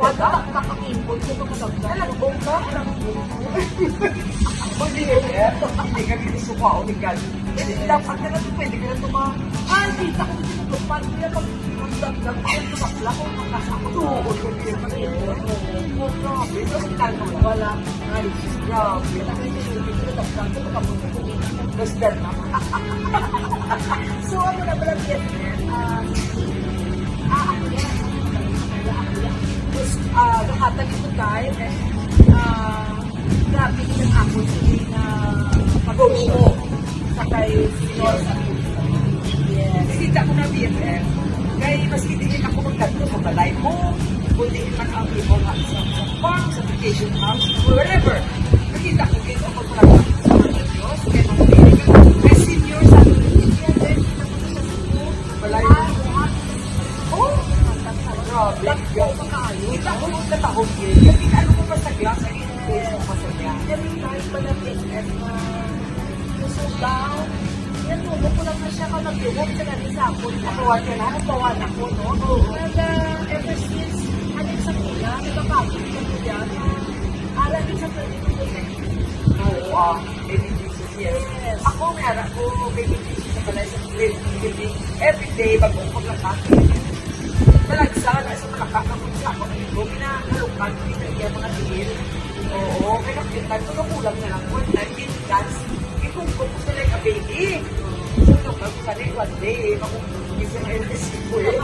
Patak ang input ko ito kasagda. Nalagbong ka? Hindi kami gusto ko ako ni God. Dapat ka na ito, pwede ka na tumang. Dito ako dito nagpapal. Kaya pag-dagdag ko yung tumakla ko, makasama ko. Oo, hindi ka na ito. Oo, grabe. Ito ang tanong. Wala. Ay, grabe. Nagdagdag ko, makapunta ko dito. Gasdan na. So, ano na pala BFF? Ako yan. Tapos, nakatag ito tayo. Grabe din ako sa pag-show sa kayo sa Yes. Nakita ko na BFF. Kaya mas hindi ako magkanto sa balay mo. Kundi man ang ibang sa farm, sa vacation house, wherever. Nakita ko dito ako talaga sa mga Diyos. Kaya mamili ka. Kaya senior sa akin. Balay mo. Oh! Grabe. Kita ko nung natahog yun. Kasi ano mo ba sa glass ay invitation pa sa niya? Every time pa na BFF na gusto down, yan mo ko lang na siya ka nag-iwag sa natin sa ako. Nakawan ka na? Nakawan ako, no? And ever since, aling sa kula, nagkakapit ka ko yan. Alagin sa pwede ko Oo, baby Jesus, yes. Ako meron ko, baby Jesus sa balay sa building. Every day, bago ko maglakas. Malagsan, sa malakakamot sa ako. Minahalukan, pinagyan mga tingin. Oo, kaya nakitan ko na kulang na lang. One time, dance. Ikungkong ko sila yung baby. So, naman ko sana yung one day, makungkong sa LSC ko eh.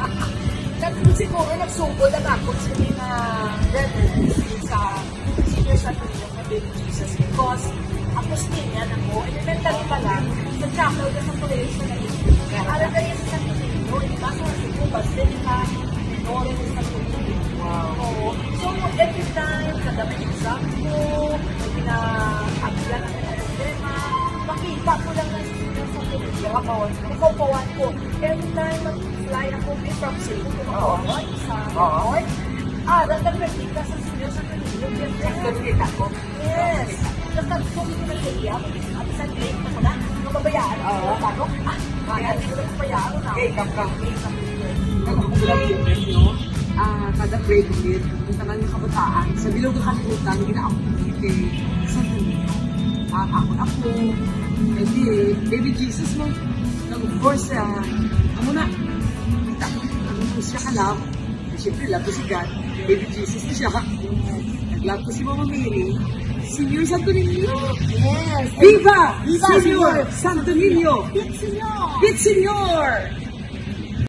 Siguro nagsugod ang ako sa mga reverends sa senior sa Pilipinas na Baby Jesus because ako senior ako, elementary pa lang, sa chapel na sa college na nag-isip. Alam na yun sa Pilipinas, di ba? So, siguro, basta ka, minore sa Pilipinas. Wow. So, every time, kada may exam ko, pina-ablan ang problema, makita ko lang na senior sa Pilipinas. Ikaw ko. Every time, mag-fly ako from Cebu, kumakawan sa North. Nag-repeat ka sa senior sa Pilipinas. Nag-repeat ako. Yes. Tapos nag-focus ko na sa iya, at sa grade na pala, nababayaan ako. Kaya hindi ko na pabayaan na. Okay, come. Nagkakulang yun, no? Kada break ulit, yung tanang yung kabataan, sa bilog ng kalimutan, gina-activate kay Santo Niño. Ako, hindi, baby Jesus mo. Of course, amo na. Kita, ano siya kalab. Siyempre, love ko si God. Baby Jesus na siya. Nag-love ko si Mama Mary. Senior Santo Niño. Yes. Viva! Viva, Senior Santo Niño. Bit Senior. Bit Senior!